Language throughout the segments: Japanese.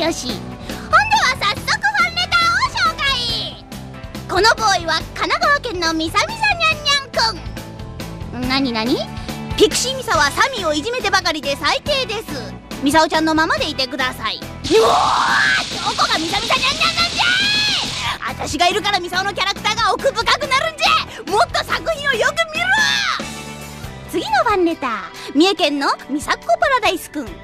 よし。ほんでは早速ファンレターを紹介。このボーイは神奈川県のみさみさにゃんにゃんくん。なになに？ピクシーミサはサミをいじめてばかりで最低です。ミサオちゃんのままでいてください。うおー、どこがミサミサにゃんにゃんなんじゃい。私がいるからミサオのキャラクターが奥深くなるんじゃ。もっと作品をよく見ろ。次のファンレター、三重県のみさっこパラダイスくん。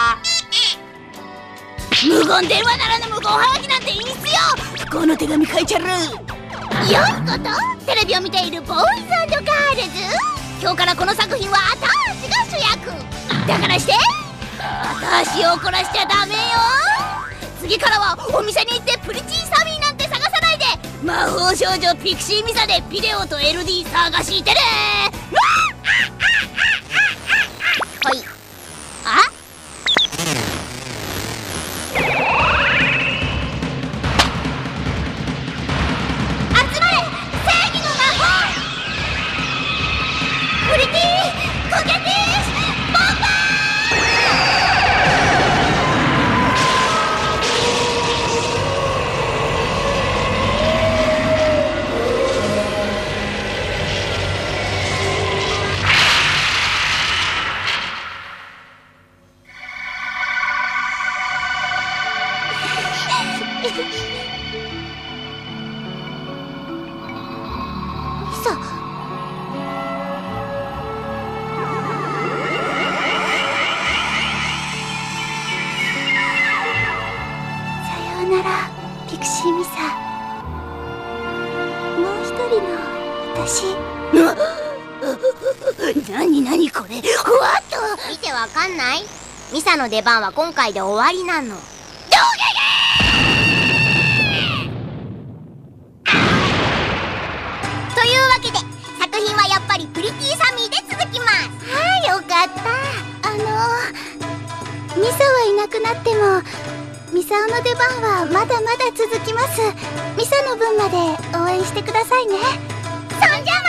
無言電話ならぬ無言はがきなんていいっすよ。不幸の手紙書いちゃる。よいこと。テレビを見ているボーイズ&ガールズ、今日からこの作品はあたしが主役だからして、あたしを怒らしちゃダメよ。次からはお店に行ってプリチーサミーなんて探さないで、魔法少女ピクシーミサでビデオと LD 探してね。はい。あ？集まれ正義の魔法。プリティーコケティーボンバー。ピクシーミサ、もう一人の私。なにこれ、ふわっと見てわかんない？ミサの出番は今回で終わりなの。というわけで作品はやっぱりプリティサミーで続きます。 はい、よかった。ミサはいなくなってもミサオの出番はまだまだ続きます。ミサの分まで応援してくださいね。そんじゃま